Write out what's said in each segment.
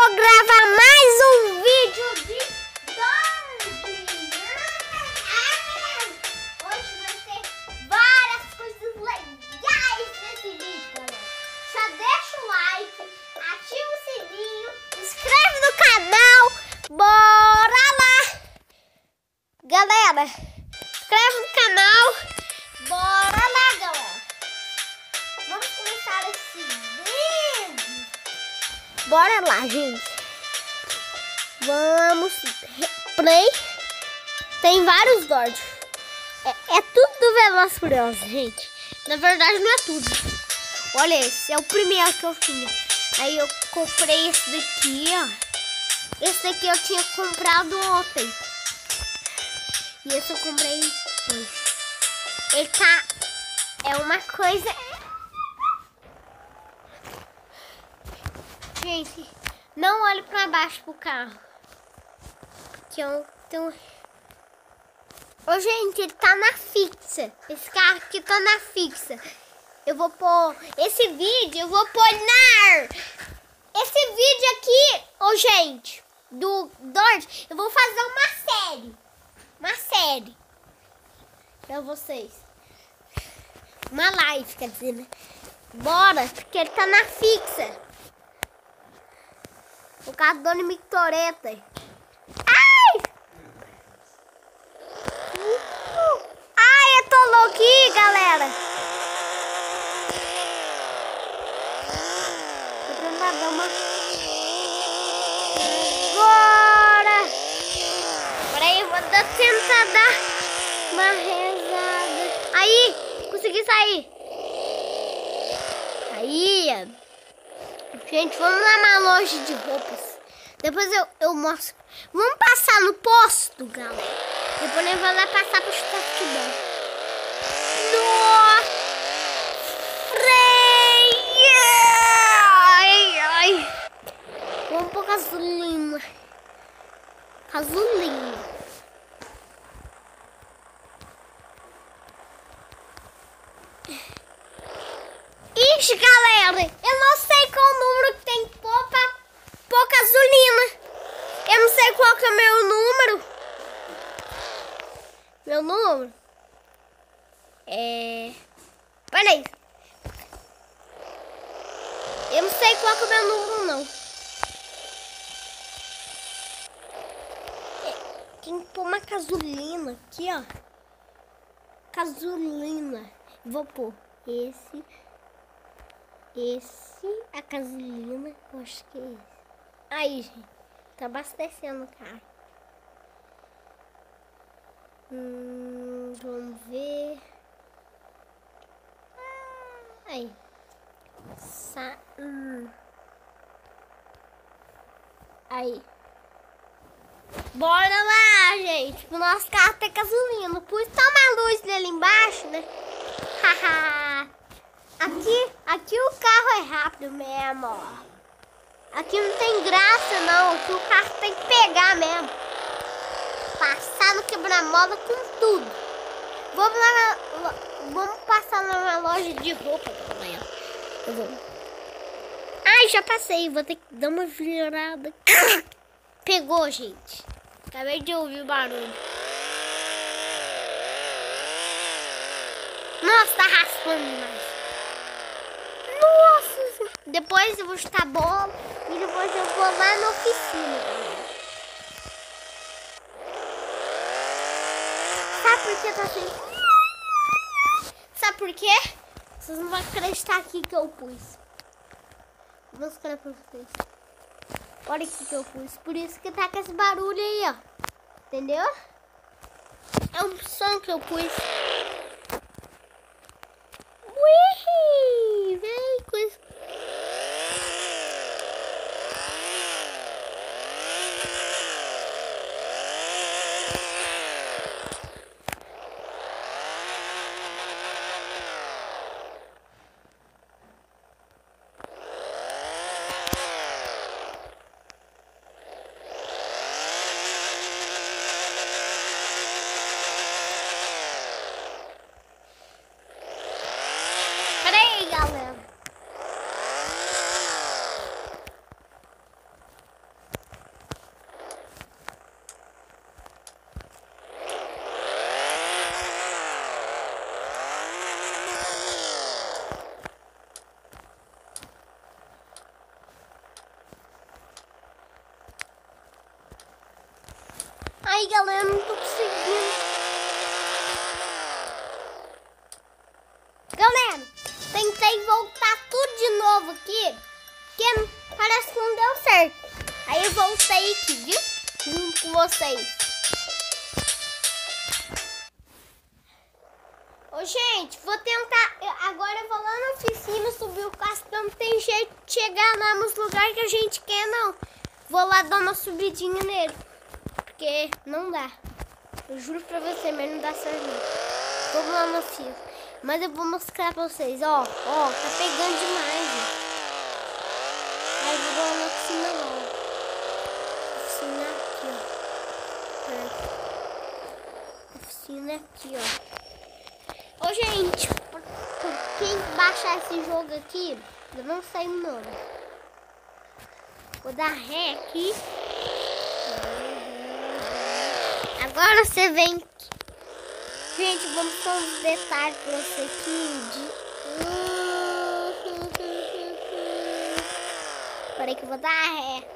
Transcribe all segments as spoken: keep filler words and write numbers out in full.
vou gravar mais um vídeo de Dorme. Hoje vai ter várias coisas legais nesse vídeo, galera. Já deixa o like, ativa o sininho, inscreve no canal. Bora lá! Galera, inscreve no canal. Bora lá, galera. Vamos começar esse vídeo. Bora lá, gente. Vamos. Play. Tem vários Dodge. É, é tudo do Velozes e Furiosos, gente. Na verdade, não é tudo. Olha esse. É o primeiro que eu tinha. Aí eu comprei esse daqui, ó. Esse daqui eu tinha comprado ontem. E esse eu comprei hoje. Ele tá... É uma coisa... Gente, não olhe pra baixo pro carro. Porque eu tenho... Ô, gente, ele tá na fixa. Esse carro aqui tá na fixa. Eu vou pôr... Esse vídeo eu vou pôr na... Esse vídeo aqui, ô, gente, do Dodge, eu vou fazer uma série. Uma série. Pra vocês. Uma live, quer dizer, né? Bora, porque ele tá na fixa. O carro do Dona Toreta. Ai! Uh! Ai, eu tô louquinho, galera. Vou tentar dar uma... Agora! Peraí, eu vou tentar dar uma rezada. Aí! Consegui sair. Aí! Gente, vamos lá na loja de roupas. Depois eu, eu mostro. Vamos passar no posto, galera. Depois eu vou lá passar pro futebol. Nossa! Ai, ai. Vamos pôr gasolina. Gasolina. Ixi, galera, eu não sei qual número que tem que pôr pra pôr gasolina. Eu não sei qual que é o meu número. Meu número é... Peraí. Eu não sei qual que é o meu número, não. Tem que pôr uma gasolina aqui, ó. Gasolina. Vou pôr esse... Esse, a gasolina, eu acho que é esse. Aí, gente, tá abastecendo o carro. Hum, vamos ver. Ah, aí. Sa hum. Aí. Bora lá, gente. O nosso carro tem gasolina. Pus só uma luz dele embaixo, né? Haha. Aqui, aqui o carro é rápido mesmo, ó. Aqui não tem graça, não. Aqui o carro tem que pegar mesmo. Passar no quebra-mola com tudo. Vamos lá na, vamos passar lá na loja de roupa, galera. Eu vou. Ai, já passei. Vou ter que dar uma virada. Pegou, gente. Acabei de ouvir o barulho. Nossa, tá raspando demais. Nossa, depois eu vou chutar bola e depois eu vou lá na oficina, galera. Sabe por que tá assim? Sabe por quê? Vocês não vão acreditar aqui que eu pus. Vou mostrar pra vocês. Olha aqui que eu pus. Por isso que tá com esse barulho aí, ó. Entendeu? É um som que eu pus. Ui, vem coisa. galera, não tô conseguindo. Galera, tentei voltar tudo de novo aqui, porque parece que não deu certo. Aí eu voltei aqui, viu? Junto com vocês. Ô, gente, vou tentar. Agora eu vou lá na oficina subir o carro, porque não tem jeito de chegar lá nos lugares que a gente quer, não. Vou lá dar uma subidinha nele, porque não dá. Eu juro pra você, mas não dá certo não. Vamos lá na oficina. Mas eu vou mostrar pra vocês, ó. Ó, tá pegando demais, gente. Aí eu vou lá na oficina nova. Oficina aqui, ó. Oficina aqui, ó. Ô, gente, quem baixar esse jogo aqui, eu não sei o nome. Vou dar ré aqui. Agora você vem aqui. Gente, vamos pôr uns detalhes pra você aqui. De... Peraí que eu vou dar ré.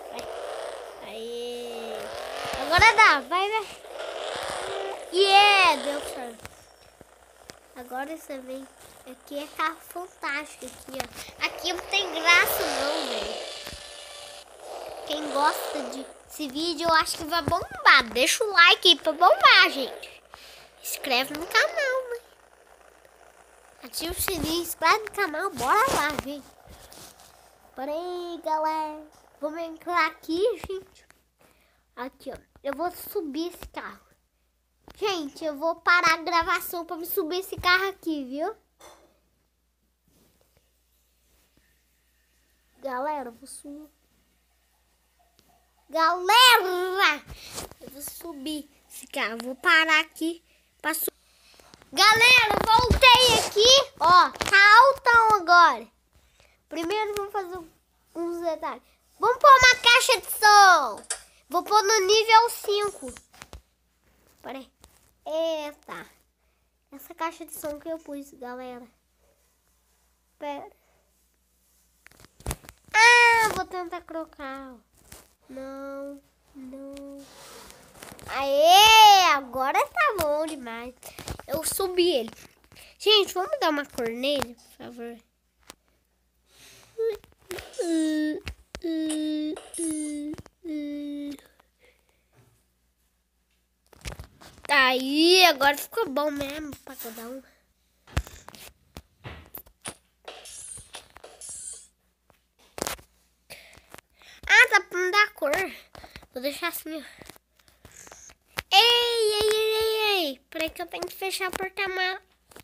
Aí. Agora dá, vai, vai. Yeah, deu certo. Agora você vem. Aqui é carro fantástico aqui, ó. Aqui não tem graça não, velho. Quem gosta desse vídeo, eu acho que vai bombar. Deixa o like aí pra bombar, gente. Inscreve no canal, né? Ativa o sininho, inscreve no canal. Bora lá, gente. Bora aí, galera. Vamos entrar aqui, gente. Aqui, ó. Eu vou subir esse carro. Gente, eu vou parar a gravação pra me subir esse carro aqui, viu? Galera, eu vou subir. Galera! Eu vou subir esse carro. Vou parar aqui pra subir. Galera, voltei aqui. Ó, tá altão agora. Primeiro vamos fazer uns detalhes. Vamos pôr uma caixa de som. Vou pôr no nível cinco. Peraí. Eita. Essa caixa de som que eu pus, galera. Pera. Ah, vou tentar colocar. Não, não. Aê, agora tá bom demais. Eu subi ele. Gente, vamos dar uma cor nele, por favor. Aí, agora ficou bom mesmo, pagodão. Ah, tá pra não dar cor. Vou deixar assim, ó. Ei, ei, ei, ei, ei. Peraí que eu tenho que fechar a porta-mala.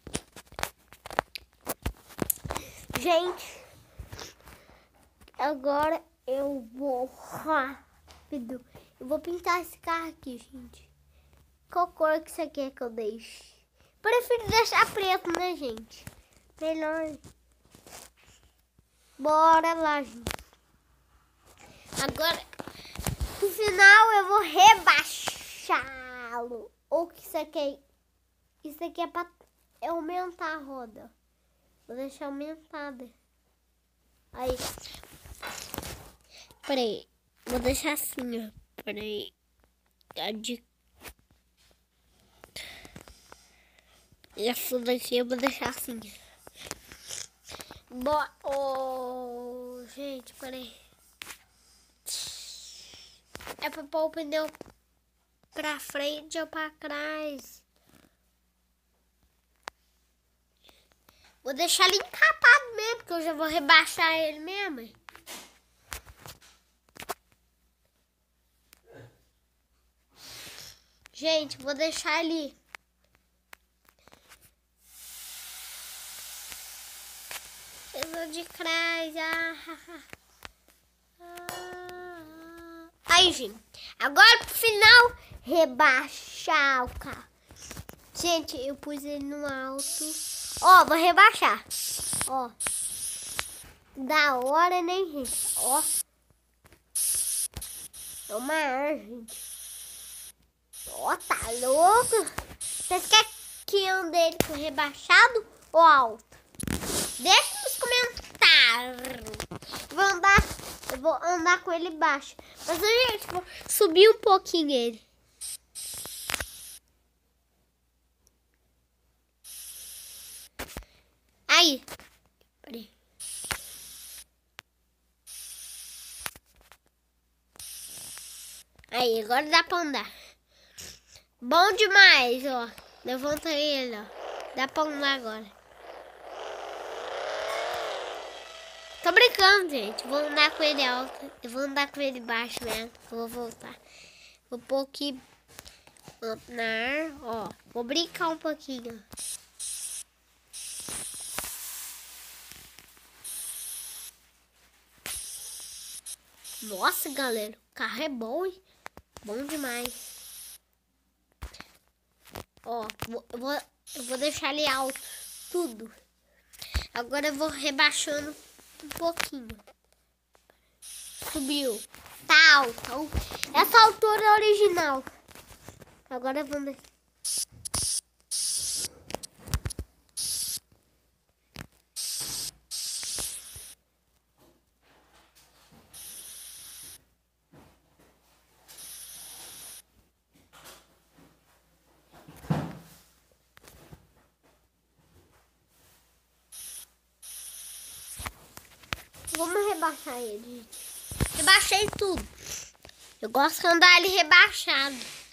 Gente, agora eu vou rápido. Eu vou pintar esse carro aqui, gente. Qual cor que você quer que eu deixe? Prefiro deixar preto, né, gente? Melhor. Bora lá, gente. Agora, no final, eu vou rebaixá-lo. Ou que isso aqui, isso aqui é pra aumentar a roda. Vou deixar aumentada. Aí. Peraí. Vou deixar assim, ó. Peraí. A de... Essa daqui eu vou deixar assim. Bo... Oh, gente, peraí. É pra pôr o pneu pra frente ou pra trás. Vou deixar ele encapado mesmo, porque eu já vou rebaixar ele mesmo. Gente, vou deixar ele... Eu de trás. Ah, ah. Aí, gente. Agora pro final, rebaixar o carro. Gente, eu pus ele no alto. Ó, vou rebaixar. Ó. Da hora, né, gente? Ó. Toma ar, gente. Ó, tá louco? Vocês querem que eu ande ele com rebaixado ou alto? Deixa nos comentários. Vou andar, eu vou andar com ele baixo. Mas, gente, vou subir um pouquinho ele. Ai! Peraí. Aí, agora dá pra andar. Bom demais, ó. Levanta ele, ó. Dá pra andar agora. Tô brincando, gente. Vou andar com ele alto. Eu vou andar com ele baixo mesmo. Eu vou voltar. Vou pôr aqui na ar, ó. Vou brincar um pouquinho. Nossa, galera. O carro é bom, hein? Bom demais. Ó, vou, eu, vou, eu vou deixar ele alto. Tudo. Agora eu vou rebaixando um pouquinho. Subiu. Tá alto. Essa altura é original. Agora vamos... Vamos rebaixar ele, gente. Rebaixei tudo. Eu gosto de andar ele rebaixado.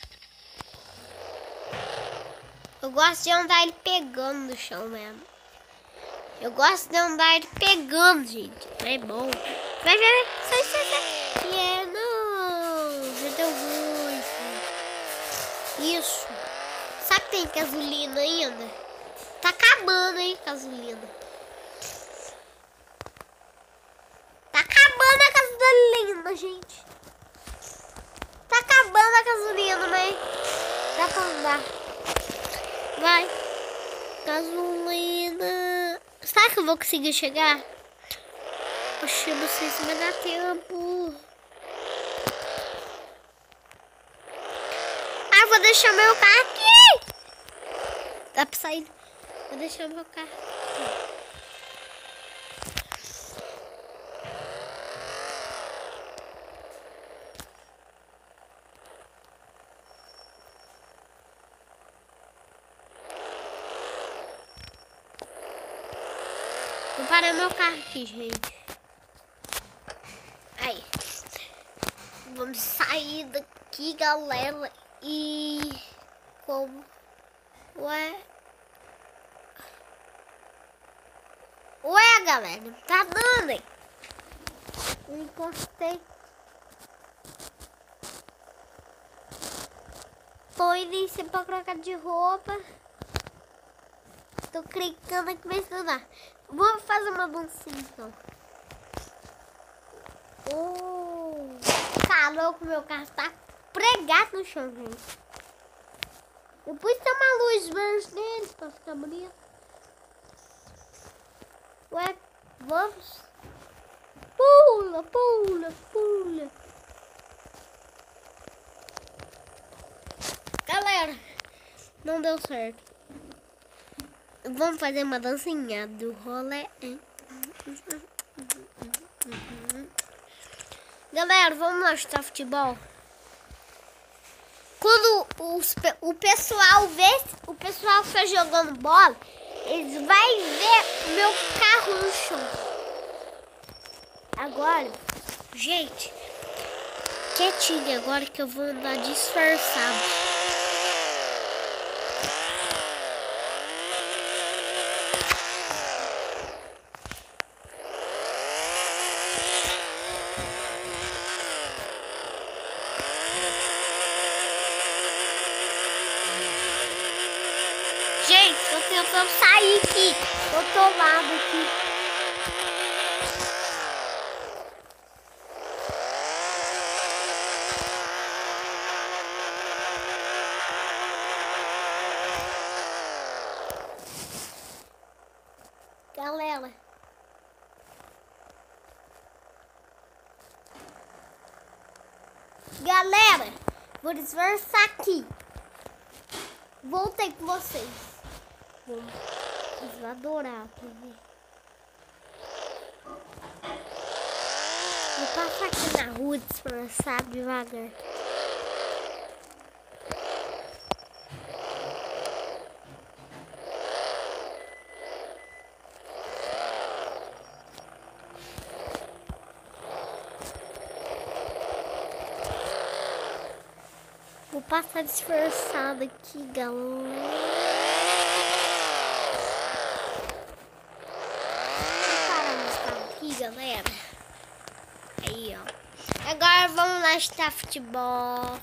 Eu gosto de andar ele pegando no chão mesmo. Eu gosto de andar ele pegando, gente. É bom. Vai, vai, vai. Sai, sai, sai. Yeah, não. Já deu ruim. Isso. Sabe que tem gasolina ainda? Tá acabando, hein, gasolina. Tá acabando a gasolina, gente. Tá acabando a gasolina, mas dá pra andar. Vai. Gasolina. Será que eu vou conseguir chegar? Poxa, não sei se vai dar tempo. Ah, vou deixar meu carro aqui. Dá pra sair. Vou deixar meu carro aqui. Vou parar meu carro aqui, gente. Aí. Vamos sair daqui, galera. E... Como... Ué... Ué, galera. Não tá dando, hein? Eu encostei. Tô indo pra trocar de roupa. Tô clicando aqui pra estudar. Vou fazer uma dancinha então. Oh, tá louco, meu carro tá pregado no chão, gente. Eu pus uma luz verde neles pra ficar bonito. Ué, vamos. Pula, pula, pula. Galera, não deu certo. Vamos fazer uma dancinha do rolê. Galera, vamos mostrar futebol. Quando os, o pessoal vê, o pessoal que tá jogando bola, eles vão ver o meu carro no chão. Agora, gente, quietinho agora que eu vou andar disfarçado. Gente, tô tentando sair aqui. Tô tomado aqui. Galera. Galera, vou disfarçar aqui. Voltei com vocês. Vocês vão adorar pra ver. Vou passar aqui na rua disfarçado devagar. passar disfarçado aqui, galera. Vou parar no carro aqui, galera. Aí, ó. Agora vamos lá estar futebol.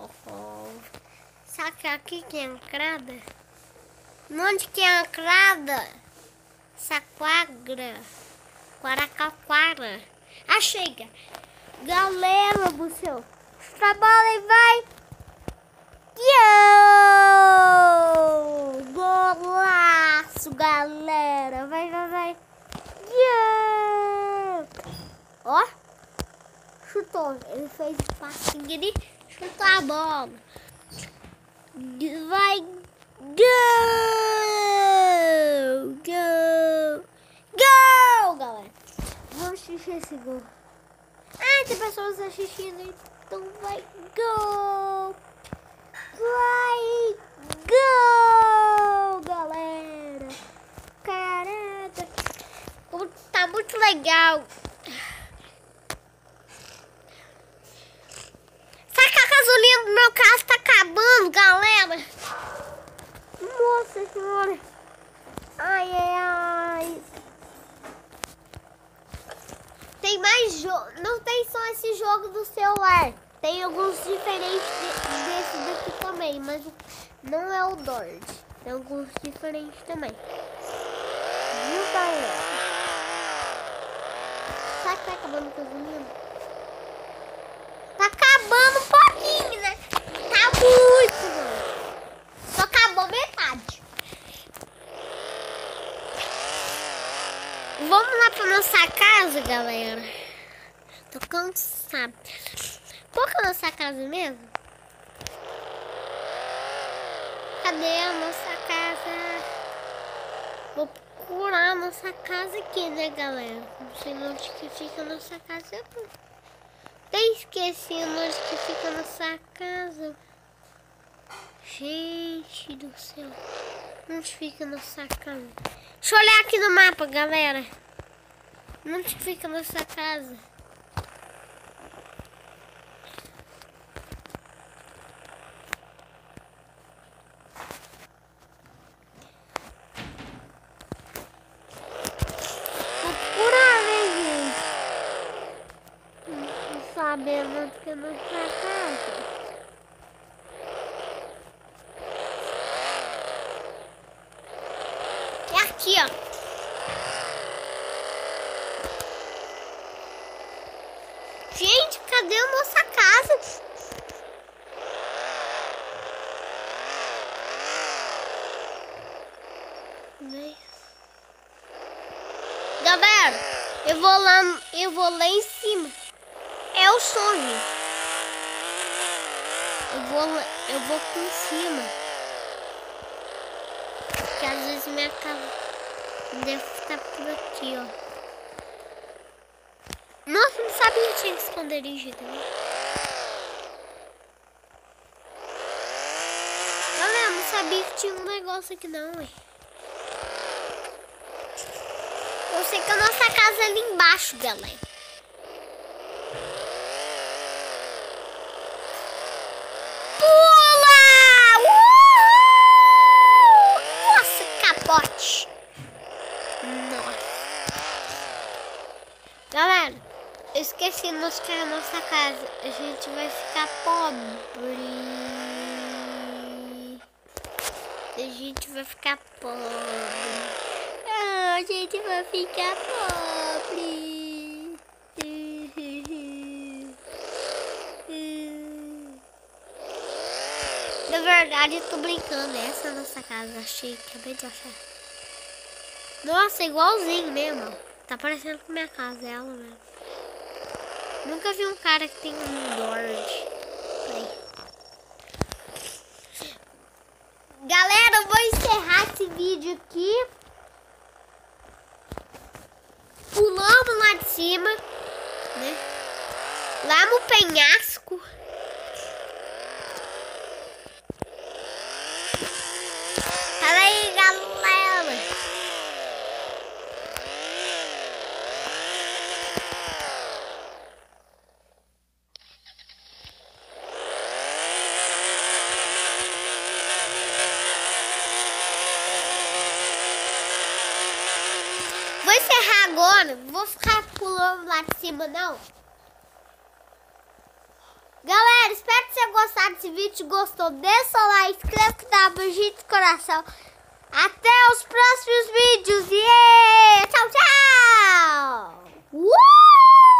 Será que aqui que é a entrada? Onde que é a entrada? Saquagra. Guaracaquara. Ah, chega. Galera do céu. Chuta a bola e vai. Yo! Golaço, galera. Vai, vai, vai. Yo! Ó. Chutou. Ele fez o passinho ali. Chutou a bola. Vai. Go! Go! Go, galera. Vamos assistir esse gol. Ah, tem pessoas assistindo. Então vai. Go! Vai. Go, galera. Caraca. Tá muito legal. Sabe que a gasolina do meu carro tá acabando, galera? Nossa senhora. Ai, ai, ai. Tem mais jogo. Não tem só esse jogo do celular. Tem alguns diferentes de, desse daqui também. Mas não é o Dord. Tem alguns diferentes também. Viu, galera? Será que tá acabando o gasolina? Tá acabando um pouquinho, né? Tá muito, mano. Só acabou metade. Vamos lá pra nossa casa, galera. Tô cansada. Qual que é a nossa casa mesmo? Cadê a nossa casa? Vou procurar a nossa casa aqui, né, galera? Não sei onde que fica a nossa casa. Até esqueci onde que fica a nossa casa. Gente do céu. Onde fica a nossa casa? Deixa eu olhar aqui no mapa, galera. Onde fica a nossa casa? Procurar, né, gente? Não sabendo onde fica a nossa casa. Aqui, ó. Gente, cadê a nossa casa? Galera, eu vou lá, eu vou lá em cima. É o sonho. Eu vou, eu vou aqui em cima. Porque às vezes minha casa deve estar por aqui, ó. Nossa, não sabia que tinha esconderijo também. Galera, não sabia que tinha um negócio aqui não, ué. Eu sei que a nossa casa é ali embaixo, galera. Pula! Uh! Nossa, capote. Nossa. Galera, eu esqueci de mostrar a nossa casa. A gente vai ficar pobre. A gente vai ficar pobre. Ah, a gente vai ficar pobre. Na verdade, eu tô brincando. Essa é a nossa casa. Achei, acabei de achar. Nossa, igualzinho mesmo. Tá parecendo com minha casa, ela mesmo. Nunca vi um cara que tem um Dord. Galera, eu vou encerrar esse vídeo aqui. Pulamos lá de cima, né? Lá no penhasco. Fala aí, galera. encerrar agora. Não vou ficar pulando lá de cima, não. Galera, espero que você gostado desse vídeo. Gostou? Deixa o like, inscreva, dá um beijinho de coração. Até os próximos vídeos. E